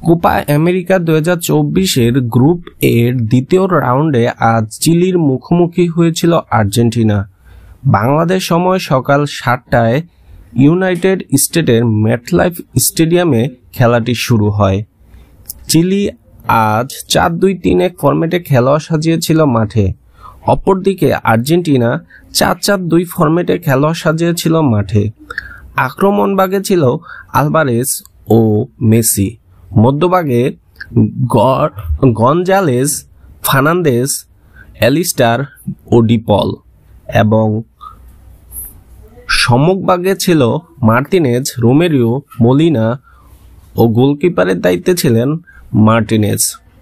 Copa America 2024-এর group এর দ্বিতীয় রাউন্ডে আজ চিলির মুখোমুখি হয়েছিল আর্জেন্টিনা। বাংলাদেশ সময় সকাল 7টায় ইউনাইটেড স্টেটের মেটলাইফ স্টেডিয়ামে খেলাটি শুরু হয়। চিলি আজ 4-2-3-1 ফরম্যাটে খেলোয়াড় সাজিয়েছিল মাঠে। অপরদিকে আর্জেন্টিনা 4-4-2 ফরম্যাটে খেলোয়াড় সাজিয়েছিল মাঠে। আক্রমণভাগে ছিল আলভারেজ ও মেসি, মধ্যভাগে গনজালেজ, ফার্নান্দেজ, অ্যালিস্টার ও ডিপল এবং সম্মুখভাগে ছিল মার্টিনেজ, রোমেরিও, মলিনা ও গোলকিপারের দায়িত্বে ছিলেন মার্টিনেজ।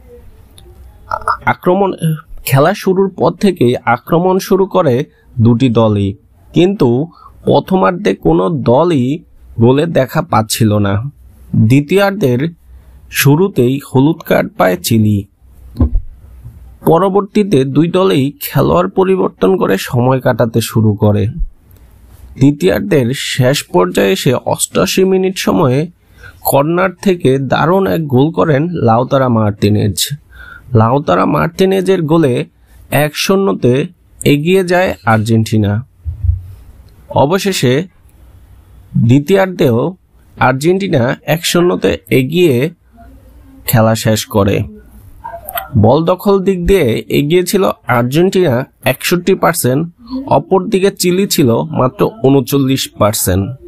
খেলা শুরুর পর থেকেই আক্রমণ শুরু করে দুটি দলই, কিন্তু প্রথমার্ধে কোনো দলই গোলের দেখা পাচ্ছিল না। দ্বিতীয়ার্ধের শুরুতেই হলুদ কার্ড পায় চিলি। পরবর্তীতে দুই দলেই খেলোয়াড় পরিবর্তন করে সময় কাটাতে শুরু করে। দ্বিতীয়ার্ধের শেষ পর্যায়ে এসে 88 মিনিট সময়ে কর্নার থেকে দারুণ এক গোল করেন লাউতারো মার্টিনেজ। লাউতারো মার্টিনেজের গোলে 1-0-তে এগিয়ে যায় আর্জেন্টিনা। অবশেষে দ্বিতীয়ার্ধেও আর্জেন্টিনা 1-0-তে এগিয়ে খেলা শেষ করে। বল দখল দিক দিয়ে এগিয়ে ছিল আর্জেন্টিনা 61%, অপরদিকে চিলি ছিল মাত্র 39%।